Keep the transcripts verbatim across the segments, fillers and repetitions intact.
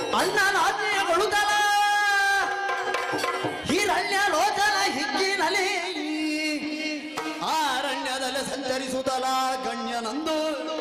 ಅಣ್ಣನಾಜ್ಞೆಗೊಳುದಲ ಹಿರಣ್ಯ ಲೋಚನ ಹಿಗ್ಗಿನಲಿ ಆರಣ್ಯದಲ್ಲಿ ಸಂಚರಿಸುತ್ತಲ ಗಣ್ಯನಂದು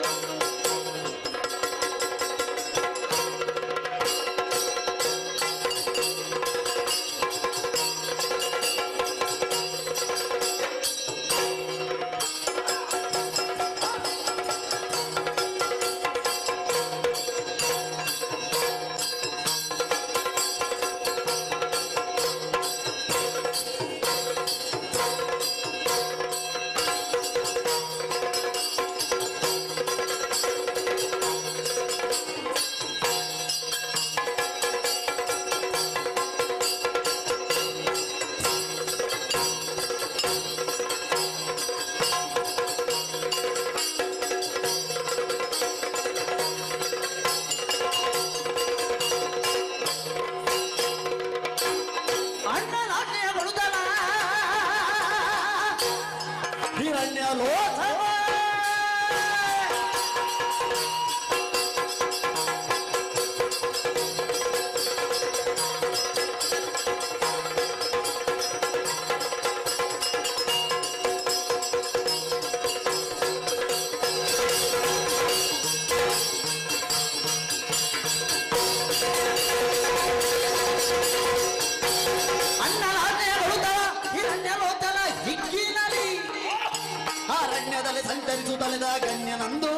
ಸಂಚರಿಸುತ್ತಲೆದ ಗಣ್ಯನಂದು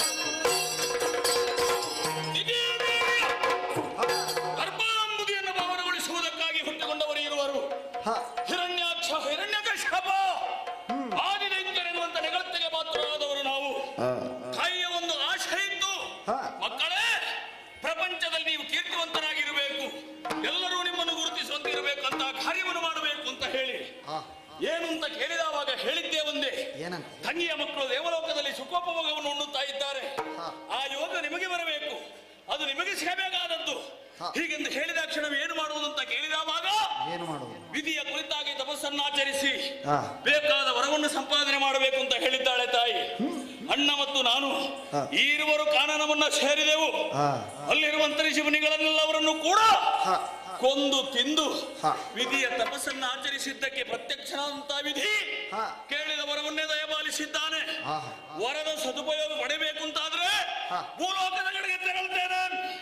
ಗರ್ಭಾಂಬುದಿಯನ್ನು ಭಾವನೆಗೊಳಿಸುವುದಕ್ಕಾಗಿ ಹುಟ್ಟಿಕೊಂಡವರು ಇರುವರು. ಹಿರಣ್ಯಾಕ್ಷ ಹಿರಣ್ಯಕಶ್ಯಪ ಆದಿದೈತ್ಯರೆನ್ನುವಂತ ನೆಗಳತೆಗೆ ಪಾತ್ರರಾದವರು ನಾವು. ತಾಯಿಯ ಒಂದು ಆಶೆ ಇತ್ತು, ಮಕ್ಕಳೇ ಪ್ರಪಂಚದಲ್ಲಿ ನೀವು ಕೀರ್ತಿವಂತರಾಗಿರಬೇಕು, ಎಲ್ಲರೂ ನಿಮ್ಮನ್ನು ಗುರುತಿಸುವಂತೆ ಇರಬೇಕಂತ ಕಾರ್ಯವನ್ನು ಮಾಡಬೇಕು ಅಂತ ಹೇಳಿ ಏನು ಅಂತ ಕೇಳಿದವಾಗ ಹೇಳಿದ್ದೇ ಒಂದೇ, ತಂಗಿಯ ಮಕ್ಕಳು ದೇವಲೋಕದಲ್ಲಿ ಸುಖೋಪಭೋಗವನ್ನು ಉಣ್ಣುತ್ತಾ ಇದ್ದಾರೆ, ಆ ಯೋಗ ನಿಮಗೆ ಬರಬೇಕು, ಅದು ನಿಮಗೆ ಸಿಗಬೇಕಾದದ್ದು. ಹೀಗೆಂದು ಹೇಳಿದ ಕ್ಷಣ ಏನು ಮಾಡುವುದಂತ ಕೇಳಿದವಾಗ ವಿಧಿಯ ಕುರಿತಾಗಿ ತಪಸ್ಸನ್ನಾಚರಿಸಿ ಬೇಕಾದ ವರವನ್ನು ಸಂಪಾದನೆ ಮಾಡಬೇಕು ಅಂತ ಹೇಳಿದ್ದಾಳೆ ತಾಯಿ. ಅಣ್ಣ ಮತ್ತು ನಾನು ಈ ಇರುವರು ಕಾನನವನ್ನ ಸೇರಿದೆವು. ಅಲ್ಲಿರುವಂತ ಋಷಿ ಮುನಿಗಳನ್ನೆಲ್ಲವರನ್ನು ಕೂಡ ಕೊಂದು ತಿಂದು ವಿಧಿಯ ತಪಸ್ಸನ್ನು ಆಚರಿಸಿದ್ದಕ್ಕೆ ಪ್ರತ್ಯಕ್ಷನಾದಂತ ವಿಧಿ ಕೇಳಿದ ವರವನ್ನೇ ದಯಪಾಲಿಸಿದ್ದಾನೆ. ವರದ ಸದುಪಯೋಗ ಪಡೆಯಬೇಕು ಅಂತಾದ್ರೆ ಭೂಲೋಕದ ಕಡೆಗೆ ತೆರಳುತ್ತೇನೆ.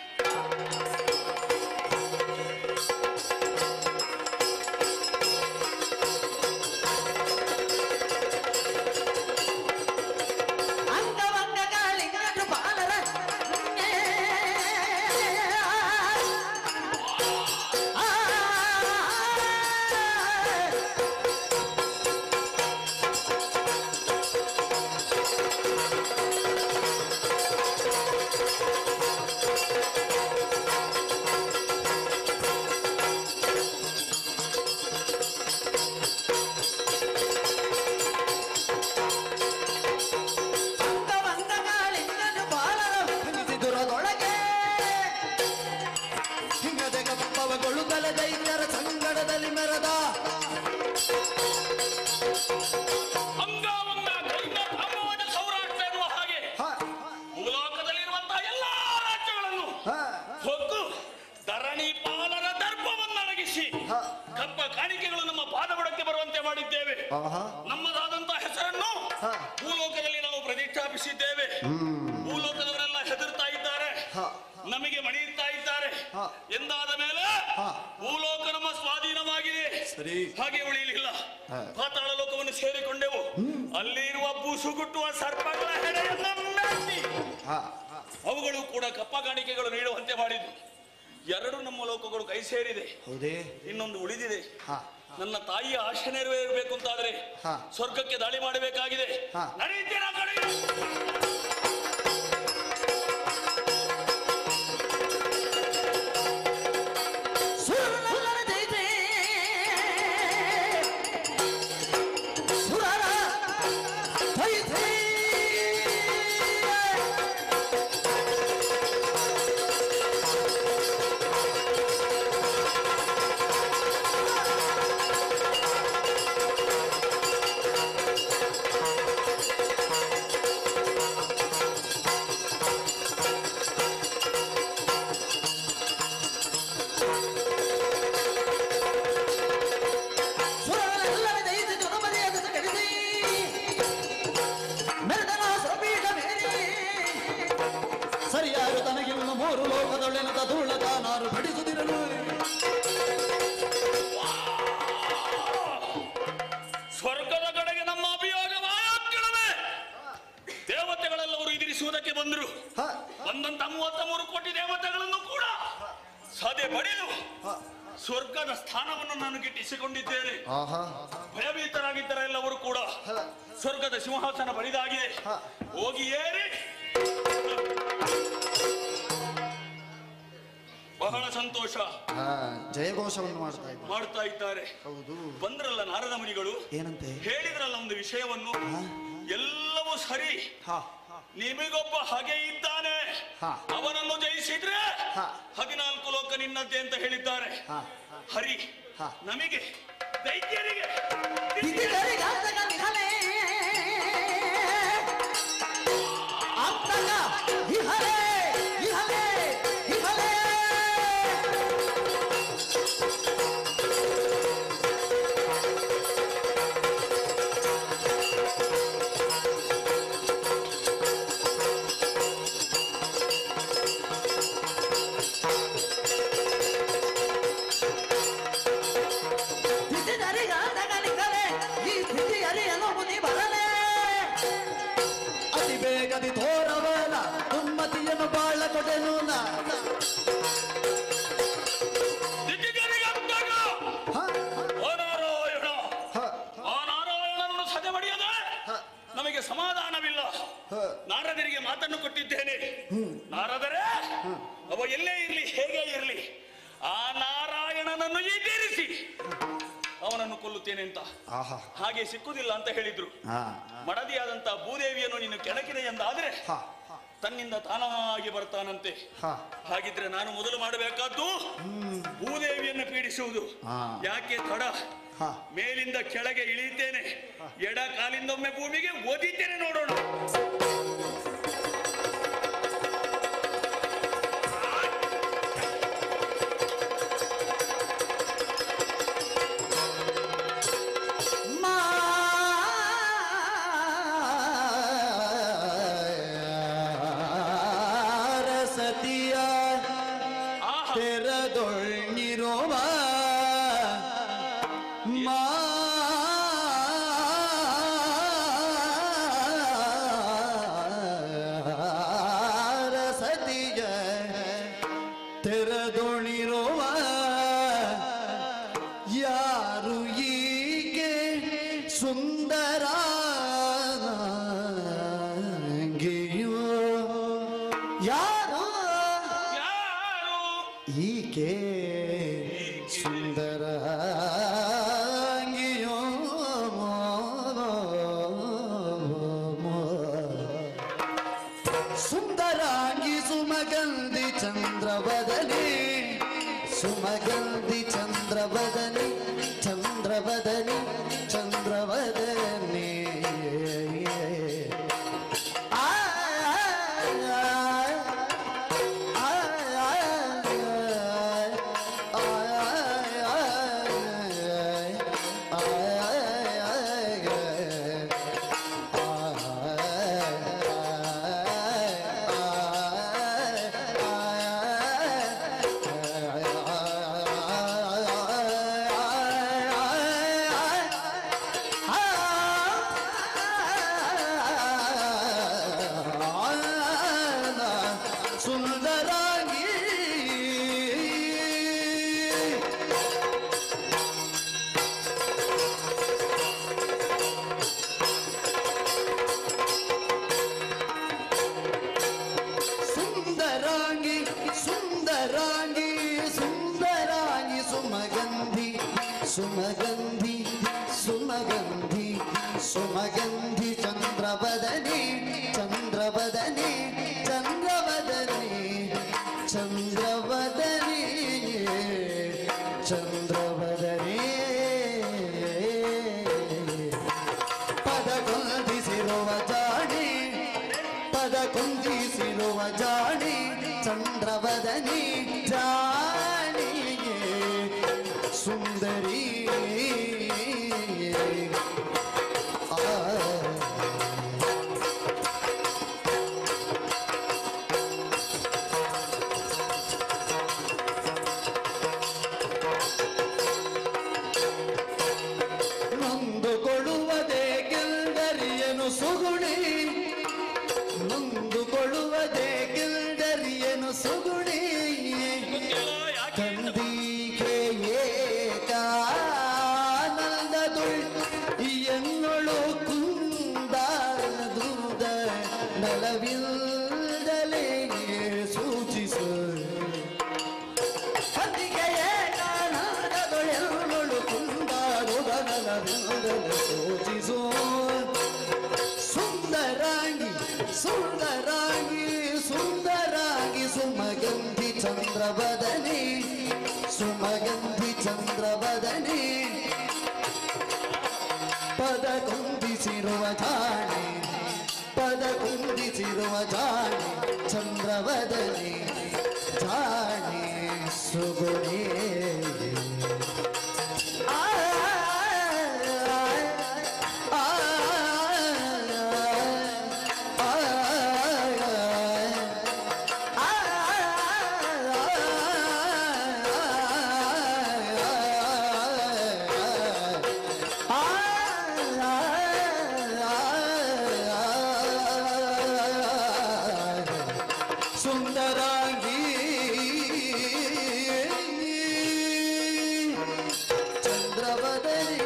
ದೈತ್ಯರ ಸಂಗಡದಲ್ಲಿ ಮೆರೆದ ಅಂಗವಂಗ ಗಂಗ ಬ್ರಹ್ಮವನ ಸೌರಾಷ್ಟ್ರ ಎನ್ನುವ ಹಾಗೆ ಭೂಲೋಕದಲ್ಲಿರುವಂತಹ ಎಲ್ಲಾ ರಾಜ್ಯಗಳನ್ನು ಹೊಕ್ಕು ಧರಣಿ ಪಾಲನ ದರ್ಪವನ್ನು ಅಡಗಿಸಿ ಕಪ್ಪ ಕಾಣಿಕೆಗಳು ನಮ್ಮ ಪಾದಬುಡಕ್ಕೆ ಬರುವಂತೆ ಮಾಡಿದ್ದೇವೆ. ನಮ್ಮದಾದಂತಹ ಹೆಸರನ್ನು ಭೂಲೋಕದಲ್ಲಿ ನಾವು ಪ್ರತಿಷ್ಠಾಪಿಸಿದ್ದೇವೆ. ಭೂಲೋಕದವರೆಲ್ಲ ಹೆದರ್ತಾ ಇದ್ದಾರೆ, ನಮಗೆ ಮಣಿಯುತ್ತಾ ಇದ್ದಾರೆ. ಎಂದಾದ ಮೇಲೆ ಭೂಲೋಕ ನಮ್ಮ ಸ್ವಾಧೀನವಾಗಿದೆ, ಹಾಗೆ ಉಳಿಯಲಿಲ್ಲ. ಪಾತಾಳ ಲೋಕವನ್ನು ಸೇರಿಕೊಂಡೆವು. ಅಲ್ಲಿರುವ ಬೂಸುಗುಟ್ಟುವ ಸರ್ಪಗಳ ಹೆಡೆಯನ್ನು ಮೆಟ್ಟಿ ಅವುಗಳು ಕೂಡ ಕಪ್ಪ ಕಾಣಿಕೆಗಳು ನೀಡುವಂತೆ ಮಾಡಿದ್ದು. ಎರಡು ನಮ್ಮ ಲೋಕಗಳು ಕೈ ಸೇರಿದೆ, ಇನ್ನೊಂದು ಉಳಿದಿದೆ. ನನ್ನ ತಾಯಿಯ ಆಶೆ ನೆರವೇರಬೇಕು ಅಂತಾದ್ರೆ ಸ್ವರ್ಗಕ್ಕೆ ದಾಳಿ ಮಾಡಬೇಕಾಗಿದೆ. ನಡೀತೀರಾ ಕಡೆ ಸರಿಯಾರು ತನಗಿನ್ನು ಮೂರು ಲೋಕದೊಳೆನದ ಧೂಳದ ನಾರು ಬಡಿಸುತ್ತಿರಲು ಸ್ವರ್ಗದ ಕಡೆಗೆ ನಮ್ಮ ಅಭಿಯೋಗವಾಗ್ಗಳವೇ ದೇವತೆಗಳೆಲ್ಲವರು ಎದುರಿಸುವುದಕ್ಕೆ ಬಂದರು. ಬಂದಂತ ಮೂವತ್ತ ಮೂರು ಕೋಟಿ ದೇವತೆಗಳನ್ನು ಕೂಡ ಸದೆ ಬಡಿದು ಸ್ವರ್ಗದ ಸ್ಥಾನವನ್ನು ನಾನು ಗಿಟ್ಟಿಸಿಕೊಂಡಿದ್ದೇನೆ. ಭಯಭೀತರಾಗಿದ್ದರೆ ಎಲ್ಲವರು ಕೂಡ ಸ್ವರ್ಗದ ಸಿಂಹಾಸನ ಬಳಿದಾಗಿದೆ. ಹೋಗಿ ಏರಿ ಬಹಳ ಸಂತೋಷ ಜಯಘೋಷವನ್ನು ಮಾಡ್ತಾ ಇದ್ದಾರೆ ಮಾಡ್ತಾ ಇದ್ದಾರೆ. ಬಂದ್ರಲ್ಲ ನಾರದ ಮುನಿಗಳು, ಏನಂತೆ ಹೇಳಿದ್ರಲ್ಲ ಒಂದು ವಿಷಯವನ್ನು, ಎಲ್ಲವೂ ಸರಿ, ನಿಮಗೊಬ್ಬ ಹಗೆ ಇದ್ದಾನೆ, ಅವನನ್ನು ಜಯಿಸಿದ್ರೆ ಹದಿನಾಲ್ಕು ಲೋಕ ನಿನ್ನದ್ದೇ ಅಂತ ಹೇಳಿದ್ದಾರೆ. ಹರಿ ನಮಗೆ ದೈತ್ಯರಿಗೆ ಬೇಗದಿ ತೋರವನ ಉನ್ಮತಿಯನ್ನು ಬಾಳ ಕೊಡೆನು ನಾರಾಯಣನನ್ನು ಸದೆ ಬಡಿಯದೆ ನಮಗೆ ಸಮಾಧಾನವಿಲ್ಲ. ನಾರದರಿಗೆ ಮಾತನ್ನು ಕೊಟ್ಟಿದ್ದೇನೆ. ನಾರದರೆ ಅವ ಎಲ್ಲೇ ಇರ್ಲಿ, ಹೇಗೆ ಇರ್ಲಿ, ಆ ನಾರಾಯಣನನ್ನು ಎದುರಿಸಿ ಅವನನ್ನು ಕೊಲ್ಲುತ್ತೇನೆ ಅಂತ. ಹಾಗೆ ಸಿಕ್ಕುದಿಲ್ಲ ಅಂತ ಹೇಳಿದ್ರು. ಮಡದಿಯಾದಂತ ಭೂದೇವಿಯನ್ನು ನೀನು ಕೆಣಕಿದೆ ಎಂದಾದ್ರೆ ತನ್ನಿಂದ ತಾನಾಗಿ ಬರ್ತಾನಂತೆ. ಹಾಗಿದ್ರೆ ನಾನು ಮೊದಲು ಮಾಡಬೇಕಾದ್ದು ಭೂದೇವಿಯನ್ನು ಪೀಡಿಸುವುದು. ಯಾಕೆ ತಡ? ಮೇಲಿಂದ ಕೆಳಗೆ ಇಳಿತೇನೆ, ಎಡ ಕಾಲಿಂದೊಮ್ಮೆ ಭೂಮಿಗೆ ಓದಿದ್ದೇನೆ, ನೋಡೋಣ. ಸುಮಗಂಧಿ ಚಂದ್ರವದನಿ ಚಂದ್ರವದನಿ ಚಂದ್ರವದನಿ ಸುಮಗಂಧಿ ಸುಮಗಂಧಿ ಸುಮಗಂಧಿ ಚಂದ್ರವದನಿ ಚಂದ್ರವದನಿ ಚಂದ್ರವದನಿ ಚಂದ್ರವದನಿ ಚಂದ್ರವದನಿ ಪದ ಕುಂದಿಸಿರುವ ಜಾಣಿ ಪದ ಕುಂದಿಸಿರುವ ಜಾಣಿ ಚಂದ್ರವದನಿ ಜಾಣಿಗೆ ಸುಂದರಿ ಸುಗುಣಿ ಕಂದಿಗೆ ಏಕಾನಂದದುಳ್ ಎನ್ನೊಳು ಕುಂದಾನದೂದ ನಲವಿಲ್ಲದಲೇ ಸೂಚಿಸು ಕಂದಿಗೆ ಏಕಾನಂದದುಳ್ ಎನ್ನೊಳು ಕುಂದಾಡುದ ನಲವಿಲ್ಲದಲೇ ಸೂಚಿಸು ಸುಂದರಾಂಗಿ ಸುಂದರಾಂಗಿ ಸುಂದರಾಂಗಿ ಸುಮಗಂಧಿ ಚಂದ್ರವದನಿ ಸುಮಗಂಧಿ ಚಂದ್ರವದನಿ ಪದ ಕುಂದಿಸಿರುವ ಜಾಣೆ ಪದ ಕುಂದಿಸಿರುವ ಜಾಣೆ ಚಂದ್ರವದನಿ ಜಾಣೆ ಸುಗುಣೇ ಸುಂದರಾಂಗಿ ಚಂದ್ರವದನಿ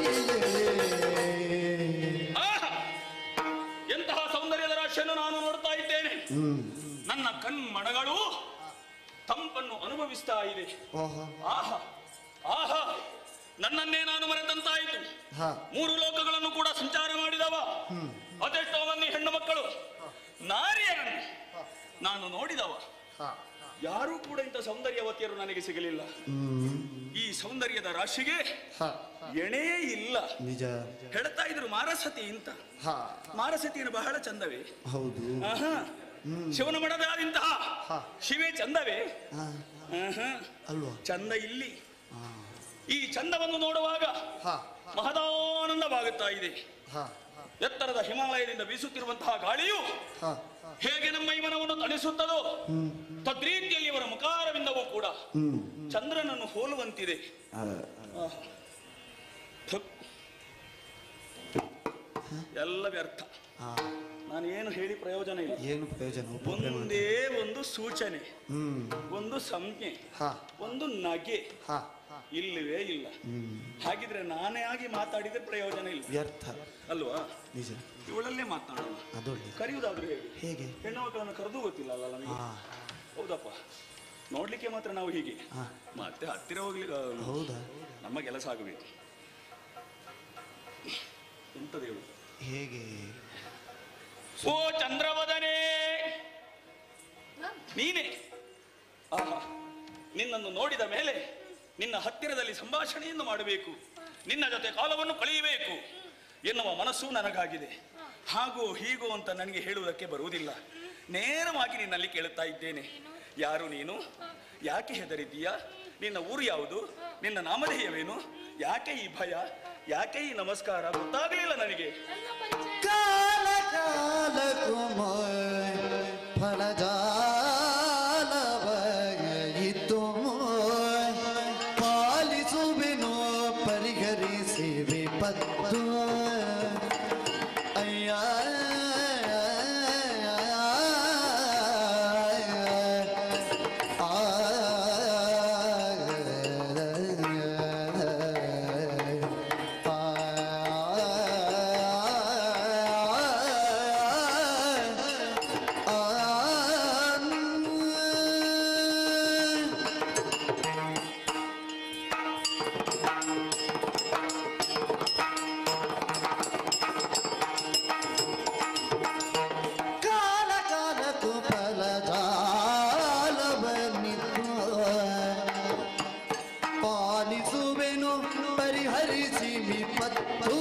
ಎಂತಹ ಸೌಂದರ್ಯದ ರಾಶಿಯನ್ನು ನಾನು ನೋಡ್ತಾ ಇದ್ದೇನೆ. ನನ್ನ ಕಣ್ಮಣಗಳು ತಂಪನ್ನು ಅನುಭವಿಸ್ತಾ ಇದೆ. ಆಹಾ ಆಹಾ ನನ್ನನ್ನೇ ನಾನು ಮರೆತಂತಾಯಿತು. ಮೂರು ಲೋಕಗಳನ್ನು ಕೂಡ ಸಂಚಾರ ಮಾಡಿದವ ಅದೆಷ್ಟೋ ಮಂದಿ ಹೆಣ್ಣು ಮಕ್ಕಳು ನಾರಿಯರನ್ನು ನಾನು ನೋಡಿದವ. ಯಾರೂ ಕೂಡ ಇಂಥ ಸೌಂದರ್ಯವತಿಯರು ನನಗೆ ಸಿಗಲಿಲ್ಲ. ಈ ಸೌಂದರ್ಯದ ರಾಶಿಗೆ ಎಣೇ ಇಲ್ಲ. ನಿಜ ಹೇಳ್ತಾ ಇದ್ರು ಮಾರಸತಿ ಅಂತ. ಮಾರಸತಿಯನ್ನು ಬಹಳ ಚಂದವೇ. ಹೌದು. ಶಿವನ ಮಡದಾದಿಂತಹ ಶಿವೇ ಚಂದವೇ ಅಲ್ವಾ? ಚಂದ ಇಲ್ಲಿ. ಈ ಚಂದವನ್ನು ನೋಡುವಾಗ ಮಹದಾನಂದವಾಗುತ್ತಾ ಇದೆ. ಎತ್ತರದ ಹಿಮಾಲಯದಿಂದ ಬೀಸುತ್ತಿರುವಂತಹ ಗಾಳಿಯು ಹೇಗೆ ನಮ್ಮ ಮೈಮನವನ್ನು ತಣಿಸುತ್ತದೋ ತದ್ರೀತಿಯಲ್ಲಿ ಇವರ ಮುಖಾರವಿಂದವೂ ಕೂಡ ಚಂದ್ರನನ್ನು ಹೋಲುವಂತಿದೆ. ಎಲ್ಲ ವ್ಯರ್ಥ. ನಾನು ಏನು ಹೇಳಿ ಪ್ರಯೋಜನ ಇಲ್ಲ. ಏನು ಪ್ರಯೋಜನ? ಒಂದೇ ಒಂದು ಸೂಚನೆ, ಒಂದು ಸಂಜ್ಞೆ, ಒಂದು ನಗೆ ಇಲ್ಲವೇ ಇಲ್ಲ. ಹಾಗಿದ್ರೆ ನಾನೇ ಆಗಿ ಮಾತಾಡಿದ್ರೆ ಪ್ರಯೋಜನ ಇಲ್ಲ, ವ್ಯರ್ಥ ಅಲ್ವಾ? ನಿಜ. ಇವಳಲ್ಲೇ ಮಾತನಾಡೋಣ. ಕರೆಯುವುದಾದ್ರೂ ಹೇಗೆ? ಹೇಗೆ ಹೆಣ್ಣು ಮಕ್ಕಳನ್ನು ಕರೆದು ಗೊತ್ತಿಲ್ಲ ಅಲ್ಲ ನಮಗೆ. ಹೌದಪ್ಪ, ನೋಡ್ಲಿಕ್ಕೆ ಮಾತ್ರ ನಾವು ಹೀಗೆ, ಮತ್ತೆ ಹತ್ತಿರ ಹೋಗ್ಲಿಕ್ಕೆ ಹೌದಾ? ನಮ್ಮ ಕೆಲಸ ಆಗಬೇಕು. ಎಂತದ ಹೇಳು? ಹೇಗೆ? ಓ ಚಂದ್ರವದನೇ, ನೀನೇ. ಆಹಾ, ನಿನ್ನನ್ನು ನೋಡಿದ ಮೇಲೆ ನಿನ್ನ ಹತ್ತಿರದಲ್ಲಿ ಸಂಭಾಷಣೆಯನ್ನು ಮಾಡಬೇಕು, ನಿನ್ನ ಜೊತೆ ಕಾಲವನ್ನು ಕಳೆಯಬೇಕು ಎನ್ನುವ ಮನಸ್ಸು ನನಗಾಗಿದೆ. ಹಾಗೂ ಹೀಗೂ ಅಂತ ನನಗೆ ಹೇಳುವುದಕ್ಕೆ ಬರುವುದಿಲ್ಲ. ನೇರವಾಗಿ ನಿನ್ನಲ್ಲಿ ಕೇಳುತ್ತಾ ಇದ್ದೇನೆ. ಯಾರು ನೀನು? ಯಾಕೆ ಹೆದರಿದ್ದೀಯಾ? ನಿನ್ನ ಊರು ಯಾವುದು? ನಿನ್ನ ನಾಮಧೇಯವೇನು? ಯಾಕೆ ಈ ಭಯ? ಯಾಕೆ ಈ ನಮಸ್ಕಾರ? ಗೊತ್ತಾಗಲಿಲ್ಲ ನನಗೆ. ಕಾಲ ಕಾಲಕ್ಕೂ ಫಲಜಾಲವಯಿತು ಪಾಲಿಸುವೆನು ಪರಿಹರಿಸಿ ವಿಪತ್ತು. ಅಯ್ಯ ಪರಿಹರಿಸಿ ವಿಪತ್ತು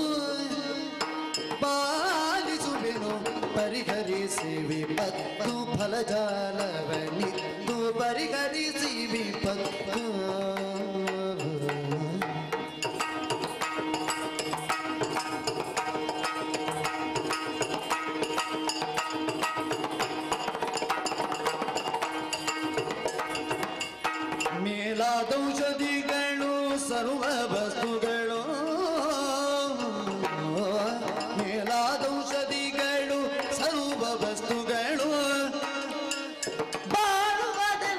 ಪಾಲಿಸುವೆನು ಪರಿಹರಿಸಿ ವಿಪತ್ತು ಫಲಜಾಲವನಿತ್ತು ಪರಿಹರಿಸಿ ವಿಪತ್ತು. ಮೇಲಾದೌಷಧಿಗಳು ಸರ್ವ ವಸ್ತುಗಳು ಮೇಲಾದೌಷಧಿಗಳು ಸರ್ವ ವಸ್ತುಗಳು ಬಾಳುವುದೆಲ್ಲ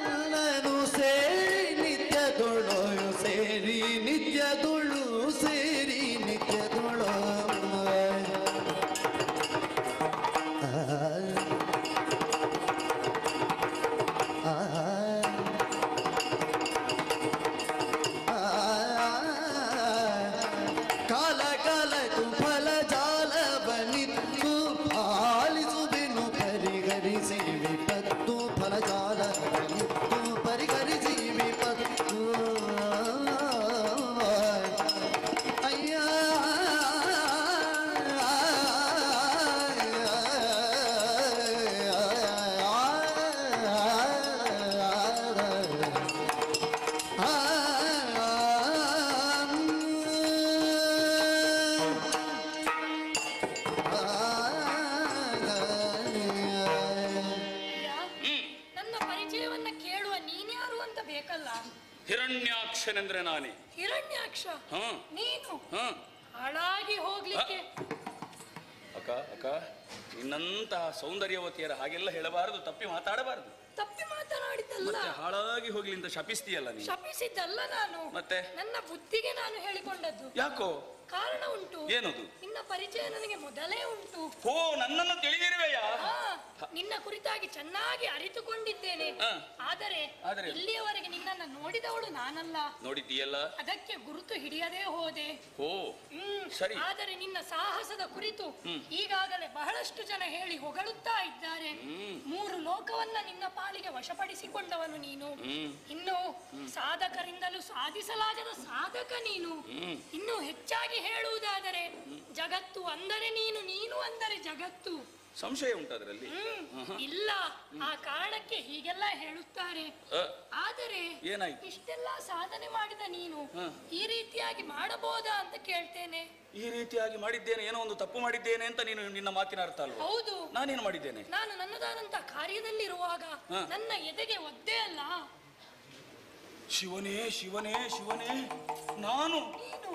ಬೇಕಲ್ಲ. ಹಿರಣ್ಯಾಕ್ಷನೆಂದ್ರೆ ನಾನೇ. ಹಿರಣ್ಯಾಕ್ಷ ಹ ನೀನು ಹ ಹಾಳಾಗಿ ಹೋಗ್ಲಿಕ್ಕೆ. ಅಕ್ಕ ಅಕ್ಕ ನಿನ್ನಂತಹ ಸೌಂದರ್ಯವತಿಯರ ಹಾಗೆಲ್ಲ ಹೇಳಬಾರದು, ತಪ್ಪಿ ಮಾತಾಡಬಾರದು. ತಪ್ಪಿ ಮಾತನಾಡಿದ್ದಲ್ಲ, ಮತ್ತೆ ಹಾಳಾಗಿ ಹೋಗ್ಲಿ ಅಂತ ಶಪಿಸ್ತೀಯಲ್ಲ ನೀನು. ಶಪಿಸಿದ್ದಲ್ಲ ನಾನು, ಮತ್ತೆ ನನ್ನ ಬುದ್ಧಿಗೆ ನಾನು ಹೇಳಿಕೊಂಡದ್ದು. ಯಾಕೋ? ಕಾರಣ ಉಂಟು. ಏನದು? ನಿನ್ನ ಪರಿಚಯ ನನಗೆ ಮೊದಲೇ ಉಂಟು. ಓ, ನನ್ನನ್ನು ತಿಳಿದಿರುವೆಯಾ? ಹಾ, ನಿನ್ನ ಕುರಿತಾಗಿ ಚೆನ್ನಾಗಿ ಅರಿತುಕೊಂಡಿದ್ದೇನೆ. ಹ. ಆದರೆ ಆದರೆ? ಇಲ್ಲಿಯವರೆಗೆ ನಿನ್ನನ್ನು ನೋಡಿದವಳು ನಾನಲ್ಲ. ನೋಡಿದ್ದೀಯಲ್ಲ, ಅದಕ್ಕೆ ಗುರುತು ಹಿಡಿಯದೇ ಹೋದೆ. ಓ ಹ್ಮ್. ಸರಿ. ಆದರೆ ನಿನ್ನ ಸಾಹಸದ ಕುರಿತು ಈಗಾಗಲೇ ಬಹಳಷ್ಟು ಜನ ಹೇಳಿ ಹೊಗಳುತ್ತಾ ಇದ್ದಾರೆ. ಮೂರು ಲೋಕವನ್ನ ನಿನ್ನ ಪಾಲಿಗೆ ವಶಪಡಿಸಿಕೊಂಡವನು ನೀನು. ಇನ್ನು ಸಾಧಕರಿಂದಲೂ ಸಾಧಿಸಲಾಗದ ಸಾಧಕ ನೀನು. ಇನ್ನು ಹೆಚ್ಚಾಗಿ ಹೇಳುವುದಾದರೆ ಜಗತ್ತು ಅಂದರೆ ನೀನು, ನೀನು ಅಂದರೆ ಜಗತ್ತು. ಸಂಶಯ ಉಂಟು ಅದರಲ್ಲಿ? ಇಲ್ಲ, ಆ ಕಾರಣಕ್ಕೆ ಹೀಗೆಲ್ಲ ಹೇಳುತ್ತಾರೆ. ಆದರೆ ಏನಾಯ್ತು? ಇಷ್ಟೆಲ್ಲ ಸಾಧನೆ ಮಾಡಿದ ನೀನು ಈ ರೀತಿಯಾಗಿ ಮಾಡಬಹುದಾ ಅಂತ ಕೇಳ್ತೇನೆ. ಈ ರೀತಿಯಾಗಿ ಮಾಡಿದ್ದೇನೆ, ಏನೋ ಒಂದು ತಪ್ಪು ಮಾಡಿದ್ದೇನೆ ಅಂತ ನೀನು ನಿನ್ನ ಮಾತಿನ ಅರ್ಥ ಅಲ್ವಾ? ಹೌದು. ನಾನೇನು ಮಾಡಿದ್ದೇನೆ? ನಾನು ನನ್ನದಾದಂತ ಕಾರ್ಯದಲ್ಲಿರುವಾಗ ನನ್ನ ಎದೆಗೆ ಒದ್ದೆ ಅಲ್ಲ. ಶಿವನೇ ಶಿವನೇ ಶಿವನೇ, ನಾನು ನೀನು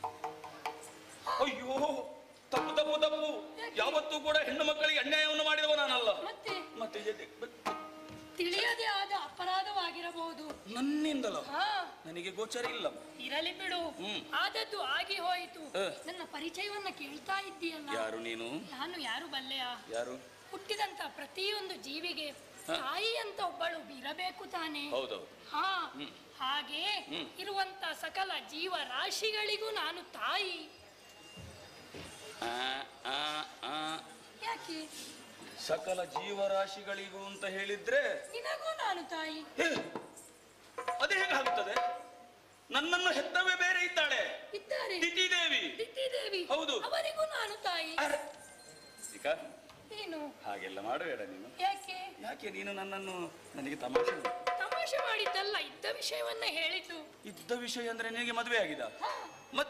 ಅಯ್ಯೋ ತಪ್ಪು ತಪ್ಪು ತಪ್ಪು. ಯಾವತ್ತೂ ಕೂಡ ಹೆಣ್ಣು ಮಕ್ಕಳಿಗೆ ಅನ್ಯಾಯವನ್ನು ಮಾಡಿದವ ನಾನಲ್ಲ. ಮತ್ತೆ ಮತ್ತೆ ಎದೆ- ತಿಳಿಯದೆ ಆದ ಅಪರಾಧವಾಗಿರಬಹುದು. ನನ್ನಿಂದಲ ಹಾ, ನನಗೆ ಗೋಚರ ಇಲ್ಲ. ಇರಲಿ ಬಿಡು, ಆದದ್ದು ಆಗಿ ಹೋಯಿತು. ಹ. ನನ್ನ ಪರಿಚಯವನ್ನ ಕೇಳ್ತಾ ಇದ್ದೀಯಲ್ಲ. ಯಾರು ನೀನು? ನಾನು ಯಾರು ಬಲ್ಲೆಯ? ಯಾರು? ಹುಟ್ಟಿದಂತ ಪ್ರತಿಯೊಂದು ಜೀವಿಗೆ ತಾಯಿ ಅಂತ ಒಬ್ಬಳು ಇರಬೇಕು ತಾನೆ. ಹೌದೌದು. ಹಾ, ಹಾಗೆ ಇರುವಂತ ಸಕಲ ಜೀವ ರಾಶಿಗಳಿಗೂ ನಾನು ತಾಯಿ. ಆ, ಆ, ಆ. ಯಾಕೆ? ಸಕಲ ಜೀವರಾಶಿಗಳಿಗೂ ಅಂತ ಹೇಳಿದ್ರೆ ನಿನಗೂ ನಾನು ತಾಯಿ. ಹೇ, ಅದೇ ಹೇಗಾಗುತ್ತದೆ? ನನ್ನನ್ನು ಹೆತ್ತವೇ ಬೇರೆ ಇದ್ದಾಳೆ, ಇದ್ದಾರೆ. ತಿಥಿದೇವಿ. ತಿಥಿದೇವಿ. ಹೌದು. ಅವರಿಗೂ ನಾನು ತಾಯಿ. ಅರೆ, ಈಗ ಏನು ಹಾಗೆಲ್ಲ ಮಾಡಬೇಡ ನೀನು. ಯಾಕೆ? ಯಾಕೆ ನೀನು ನನ್ನನ್ನು ನನಗೆ ತಮಾಷೆ ಉಂಟು. ತಮಾಷೆ ಮಾಡಿದ್ದಲ್ಲ, ಇದ್ದ ವಿಷಯವನ್ನ ಹೇಳಿದ್ದು. ಇದ್ದ ವಿಷಯ ಅಂದ್ರೆ ನಿನಗೆ ಮದುವೆ ಆಗಿದ? ಹಾ. ಮತ್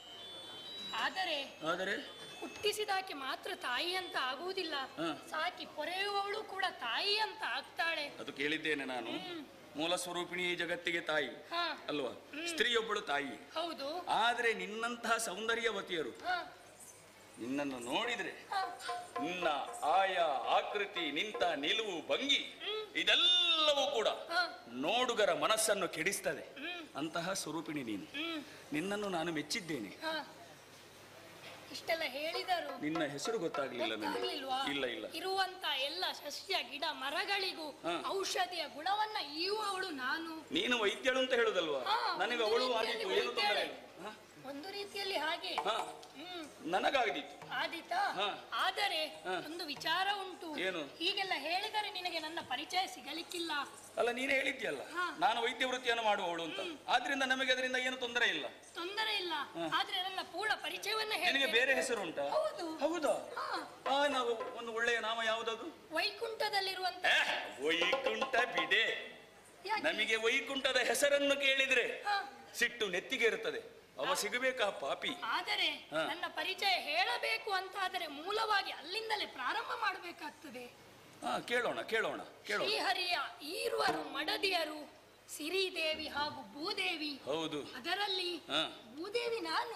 ಆದರೆ ಆದರೆ ಹುಟ್ಟಿಸಿದಾಕೆ ಮಾತ್ರ ತಾಯಿ ಅಂತ ಆಗುವುದಿಲ್ಲ. ಹ. ಸಾಕಿ ಪೊರೆಯುವವಳು ಕೂಡ ತಾಯಿ ಅಂತ ಆಗ್ತಾಳೆ. ಅದು ಕೇಳಿದ್ದೇನೆ ನಾನು. ಮೂಲ ಸ್ವರೂಪಿಣಿ ಈ ಜಗತ್ತಿಗೆ ತಾಯಿ ಹಾ, ಅಲ್ವಾ? ಸ್ತ್ರೀಯೊಬ್ಬಳು ತಾಯಿ. ಹೌದು. ಆದ್ರೆ ನಿನ್ನಂತಹ ಸೌಂದರ್ಯವತಿಯರು ಹಾ, ನಿನ್ನನ್ನು ನೋಡಿದ್ರೆ ಹಾ. ನಿನ್ನ ಆಯ ಆಕೃತಿ, ನಿಂತ ನಿಲುವು, ಭಂಗಿ ಇದೆಲ್ಲವೂ ಕೂಡ ಹಾ. ನೋಡುಗರ ಮನಸ್ಸನ್ನು ಕೆಡಿಸ್ತದೆ. ಹ್ಮ್. ಅಂತಹ ಸ್ವರೂಪಿಣಿ ನೀನು. ಹ್ಮ್. ನಿನ್ನನ್ನು ನಾನು ಮೆಚ್ಚಿದ್ದೇನೆ. ಹಾ. ಇಷ್ಟೆಲ್ಲ ಹೇಳಿದರು. ನಿನ್ನ ಹೆಸರು ಗೊತ್ತಾಗ್ಲಿಲ್ಲ ನನಗೆ. ಗೊತ್ತಾಗ್ಲಿಲ್ವಾ? ಇಲ್ಲ ಇಲ್ಲ. ಇರುವಂತ ಎಲ್ಲ ಸಸ್ಯ ಗಿಡ ಮರಗಳಿಗೂ ಹಾ. ಔಷಧಿಯ ಗುಣವನ್ನ ಇಯುವವಳು ನಾನು. ನೀನು ವೈದ್ಯಳು ಅಂತ ಹೇಳುದಲ್ವಾ? ಹಾ, ನನಗೆ ಒಂದು ಅವಳು ರೀತಿಯಲ್ಲಿ ಆಗಿತ್ತು, ಏನು ತೊಂದರೆ ಇಲ್ಲ. ಹಾ? ಒಂದು ರೀತಿಯಲ್ಲಿ ಹಾಗೆ. ಹಾ, ಹ್ಮ್. ನನಗಾಗಿತ್ತು. ಆದೀತಾ? ಹಾ. ಆದರೆ ಹಾ. ಒಂದು ವಿಚಾರ ಉಂಟು. ಏನು? ಹೀಗೆಲ್ಲ ಹೇಳಿದರೆ ನಿನಗೆ ನನ್ನ ಪರಿಚಯ ಸಿಗಲಿಕ್ಕಿಲ್ಲ. ಅಲ್ಲ, ನೀನೇ ಹೇಳಿದ್ಯಲ್ಲ ಹಾ. ನಾನು ವೈದ್ಯ ವೃತ್ತಿಯನ್ನು ಮಾಡುವವಳು ಅಂತ. ಆದ್ರಿಂದ ನಮಗೆ ಅದರಿಂದ ಏನು ತೊಂದರೆ ಇಲ್ಲ. ತೊಂದರೆ ಇಲ್ಲ. ಆದ್ರೆ ನನ್ನ ಪೂರ್ಣ ಪರಿಚಯವನ್ನ ನಿನಗೆ ಹೇಳಿ. ಬೇರೆ ಹೆಸರು ಉಂಟಾ? ಹೌದು. ಹೌದಾ? ಹಾ. ಆ, ನಾವು ಒಂದು ಒಳ್ಳೆಯ ನಾಮ ಯಾವುದದು? ವೈಕುಂಠದಲ್ಲಿರುವಂತ. ಏ, ವೈಕುಂಠ ಬಿಡೆ. ಯಾಕೆ? ನಮಗೆ ವೈಕುಂಠದ ಹೆಸರನ್ನು ಕೇಳಿದ್ರೆ ಹಾ. ಸಿಟ್ಟು ನೆತ್ತಿಗೆ ಇರುತ್ತದೆ. ಅವ ಸಿಗಬೇಕಾ ಪಾಪಿ? ಆದರೆ ಹಾ. ನನ್ನ ಪರಿಚಯ ಹೇಳಬೇಕು ಅಂತಾದರೆ ಮೂಲವಾಗಿ ಅಲ್ಲಿಂದಲೇ ಪ್ರಾರಂಭ ಮಾಡಬೇಕಾಗ್ತದೆ. ಹಾ, ಕೇಳೋಣ ಕೇಳೋಣ ಕೇಳೋಣ. ಶ್ರೀಹರಿಯ ಈರುವರು ಮಡದಿಯರು ಸಿರಿದೇವಿ ಹಾಗೂ ಭೂದೇವಿ. ಹೌದು. ಅದರಲ್ಲಿ ಹಾ. ಭೂದೇವಿ ನಾನು.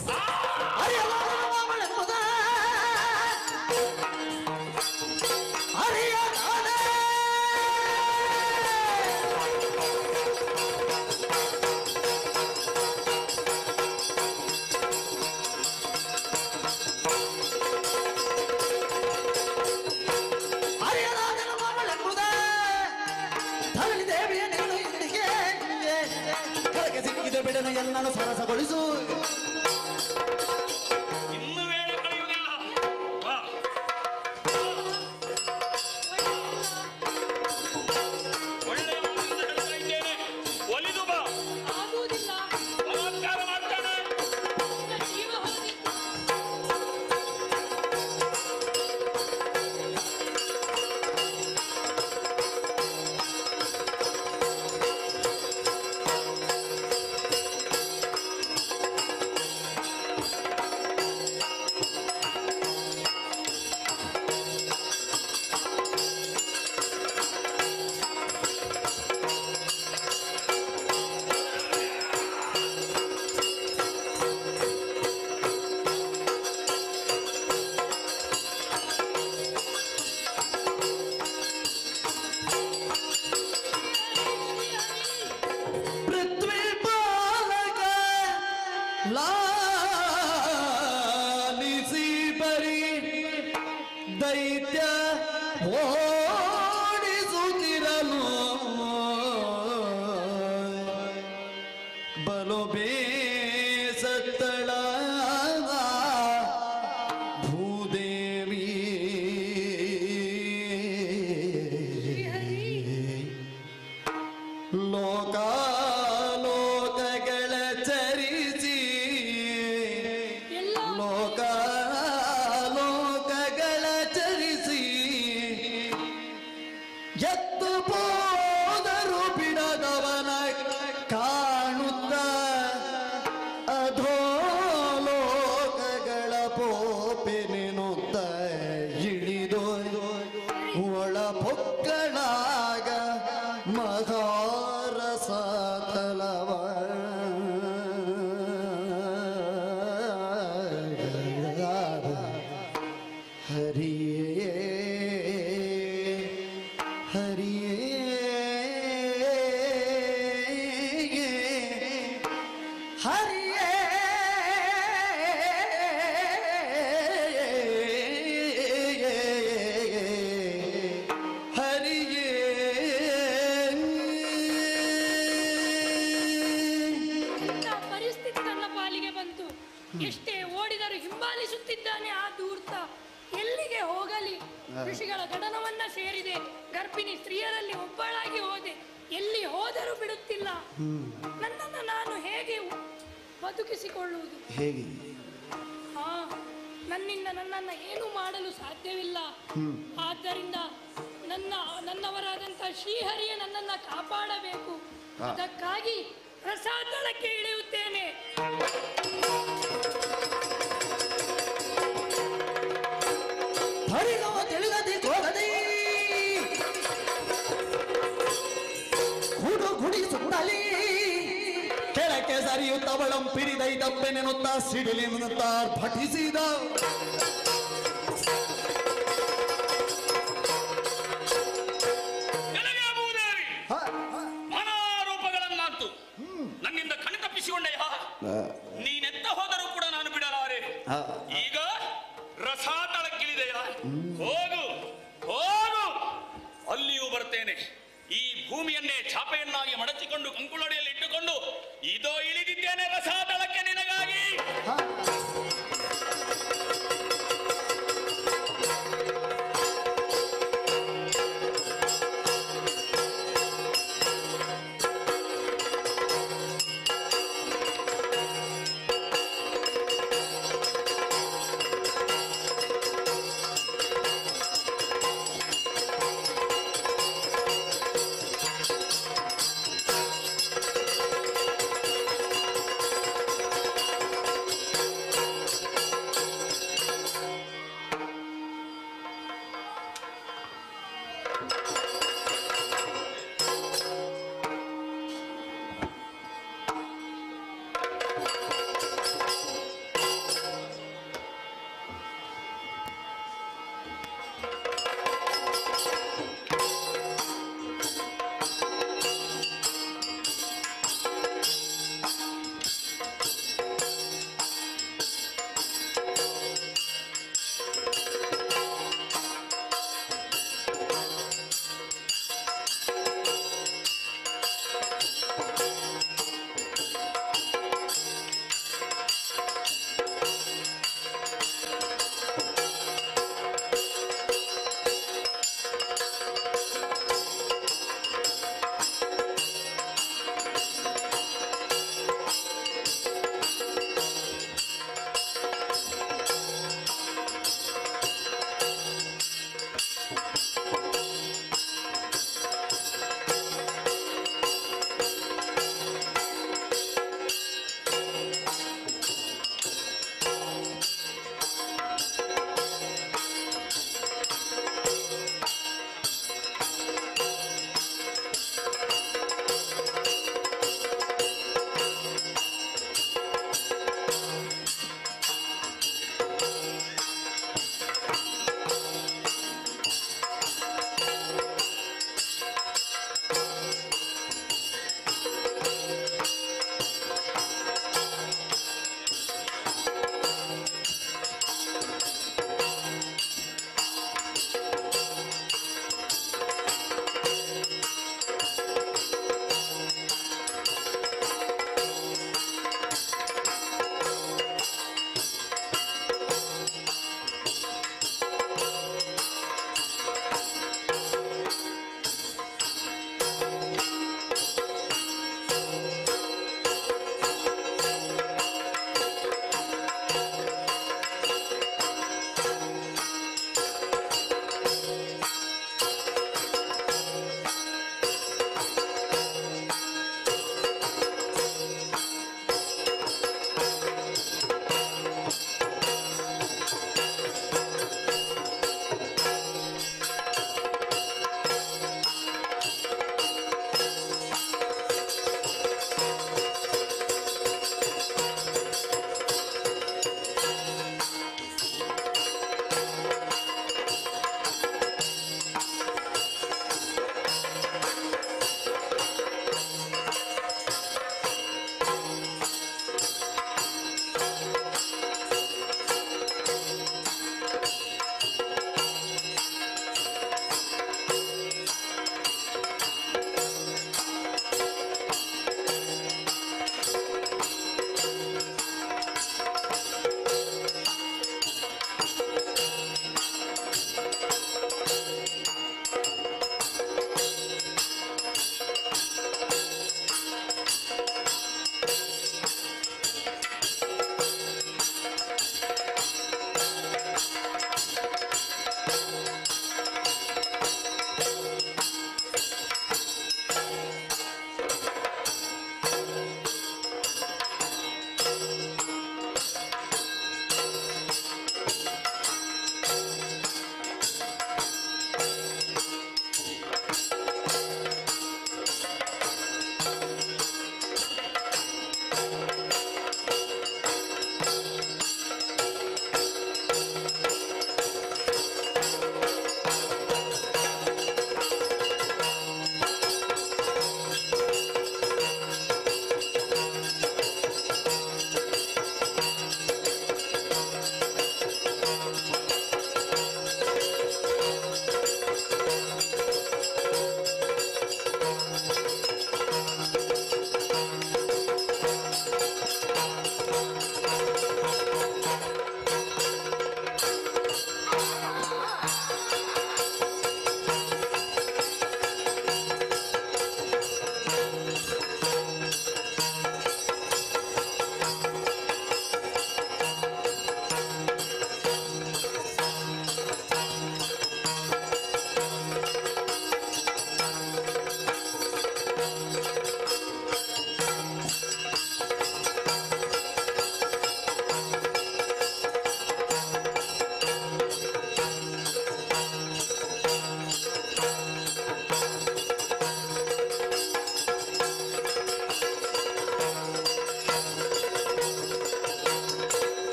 ಸಿಕ್ಕಿದ ಬಿಡನು ಎಲ್ಲನೂ ಸರಸಗೊಳಿಸು. ಇನ್ನು ವೇಳೆ ಕಳೆಯುವುದಿಲ್ಲ. ಬಾ. ಒಳ್ಳೆಯ ಮಾತಿನಿಂದ ಹೇಳ್ತಾ ಇದ್ದೇನೆ. ಒಲಿದು ಬಾ. ಆಗುವುದಿಲ್ಲ. ಬಲಾತ್ಕಾರ ಮಾಡ್ತಾನೆ. ನನ್ನ ಜೀವ ಹೋಗಿತ್ತು. ಬಲು ಬೇಸತ್ತಳ ಭೂದೇವಿ ಲೋಕ ಲೋಕಗಳ ಚರಿಸಿ ಲೋಕ ಲೋಕಗಳ ಚರಿಸಿ ಎತ್ತು ಹೋದರು ಬಿಡದವನ ಕಾಣುತ್ತ ಅಧೋ ಲೋಕಗಳ ಪೋಪೆನೆನುತ್ತ ಇಳಿದು ಒಳ ಪೊಕ್ಕಳಾಗ ಮಹಾರಸ ತಲವ ಹರಿಯೇ ಹರಿಯೇ ಹರಿಯೇ ಹರಿಯೇ ಇಂಥ ಪರಿಸ್ಥಿತಿ ನನ್ನ ಪಾಲಿಗೆ ಬಂತು. ಎಷ್ಟೇ ಓಡಿದರೂ ಹಿಂಬಾಲಿಸುತ್ತಿದ್ದಾನೆ ಆ ಧೂರ್ತ. ಎಲ್ಲಿಗೆ ಹೋಗಲಿ? ಋಷಿಗಳ ಗಡನವನ್ನ ಸೇರಿದೆ, ಗರ್ಭಿಣಿ ಸ್ತ್ರೀಯರಲ್ಲಿ ಒಬ್ಬಳಾಗಿ ಹೋದೆ. ಎಲ್ಲಿ ಹೋದರೂ ಬಿಡುತ್ತಿಲ್ಲ. ನನ್ನನ್ನು ನಾನು ಹೇಗೆ ಬದುಕಿಸಿಕೊಳ್ಳುವುದು? ಹೇಗೆ? ಹಾ, ನನ್ನಿಂದ ನನ್ನನ್ನು ಏನು ಮಾಡಲು ಸಾಧ್ಯವಿಲ್ಲ. ಆದ್ದರಿಂದ ನನ್ನ ನನ್ನವರಾದಂಥ ಶ್ರೀಹರಿಯ ನನ್ನನ್ನು ಕಾಪಾಡಬೇಕು. ಅದಕ್ಕಾಗಿ ರಸಾತಳಕ್ಕೆ ಇಳಿಯುತ್ತೇನೆ. ಹರಿಗವ ತಿಳಿಗದೆ ಹೋಗದೆ ಹುಡು ಗುಡಿಸುತ್ತಲೇ ಕೆಳಕ್ಕೆ ಸರಿಯುತ್ತವಳಂ ಪಿರಿದೈದಪ್ಪೆನೆನ್ನುತ್ತಾ ಸಿಡಿಲಿನುತ್ತ ಭಟಿಸಿದ ಮನಾರೂಪಗಳನ್ನಾಂತು ನನ್ನಿಂದ ಕಣಿ ತಪ್ಪಿಸಿಕೊಂಡೆಯ. ನೀನೆತ್ತ ಹೋದರೂ ಕೂಡ ನಾನು ಬಿಡಲಾರೆ. ಈಗ ರಸಾತಳಕ್ಕಿಳಿದೆಯ, ಹೋಗು ಹೋಗು, ಅಲ್ಲಿಯೂ ಬರ್ತೇನೆ. ಈ ಭೂಮಿಯನ್ನೇ ಚಾಪೆಯನ್ನಾಗಿ ಮಡಚಿಕೊಂಡು ಕಂಕುಳಡಿಯಲ್ಲಿ ಇಟ್ಟುಕೊಂಡು ಇದೋ ಇಳಿದಿದ್ದೇನೆ ರಸಾತಳಕ್ಕೆ ನಿನಗಾಗಿ.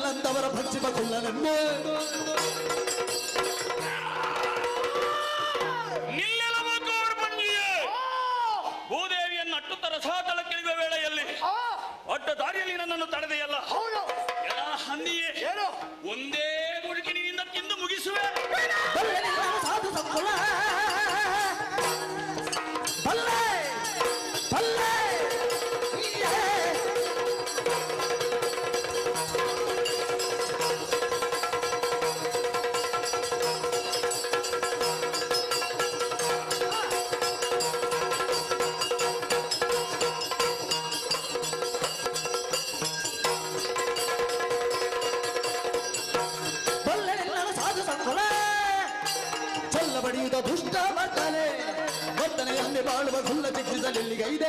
ಇಲ್ಲಂತವರ ಭಕ್ಷಿಪ ಕುಳ್ಳನೆಂದು ಭೂದೇವಿಯನ್ನು ಅಟ್ಟುತ್ತ ರಸಾತಳಕ್ಕಿಳಿಯುವ ವೇಳೆಯಲ್ಲಿ ಅಡ್ಡ ದಾರಿಯಲ್ಲಿ ನನ್ನನ್ನು ತಡೆದೆಯಲ್ಲ ಹಂದಿಯೇ ಒಂದೇ ಮುಡುಕಿನಿಂದ ತಿಂದು ಮುಗಿಸುವೆ. ಸಾಧು ಸಂಕುಲ ಬಲ್ಲೆ ಬಲ್ಲೆ ಬಡಿಯುವ ದುಷ್ಟ ಬರ್ತಾನೆ ವರ್ತನೆಯಲ್ಲಿ ಬಾಳುವ ಗುಲ್ಲ ಚಿತ್ರಿಸಲಿಲ್ಲಿಗೆ ಇದೆ.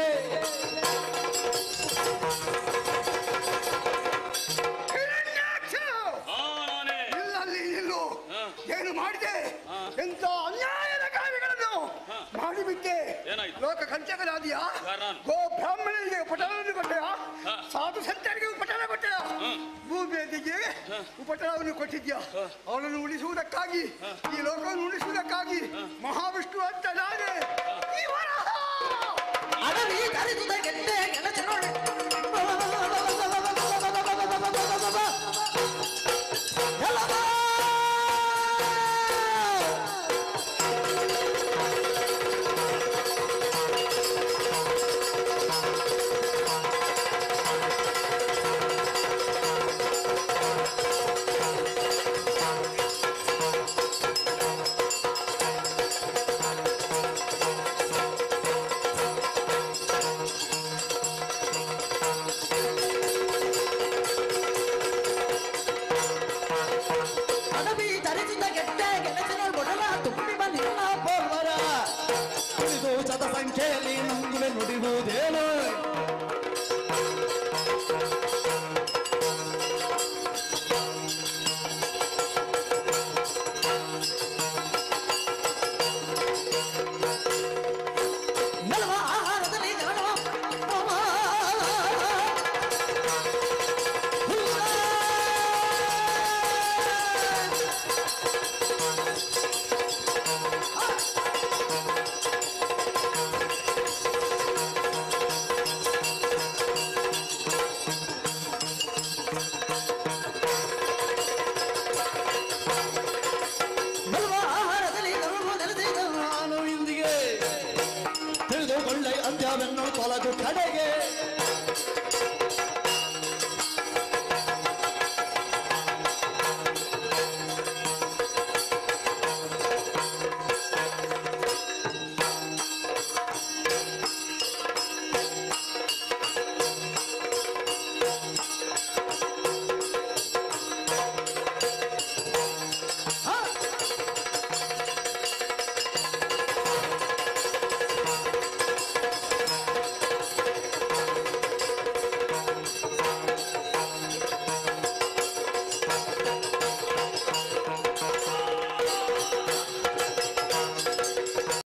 ಏನು ಮಾಡಿದೆ? ಎಂತ ಅನ್ಯಾಯದ ಕಾರ್ಯಗಳನ್ನು ಮಾಡಿಬಿಟ್ಟೆ. ಲೋಕ ಕಂಚಕರಾದಿಯಾ? ಗೋ ಬ್ರಾಹ್ಮಣರಿಗೆ ಉಪಟಳವನ್ನು ಕೊಟ್ಟೆಯಾ? ಸಾಧು ಸಂತರಿಗೆ ಉಪಟಳ ಕೊಟ್ಟೆಯಾ? ಭೂಮಿಯದಿಗೆ ಉಪಟಳವನ್ನು ಕೊಟ್ಟಿದ್ಯಾ? ಅವಳನ್ನು ಉಳಿಸುವುದಕ್ಕಾಗಿ, ಈ ಲೋಕವನ್ನು ಉಳಿಸುವುದಕ್ಕಾಗಿ ಮಹಾವಿಷ್ಣು ಅಂತ ನಾನೇ ಅಡವಿ ಕರೆದುದ ಗೆಡ್ಡೆ ಕೆಲಸ ನೋಡಿ ಸಂಖ್ಯೆಯಲ್ಲಿ ನಂಗುವೆ ನುಡಿಯುವುದೇನು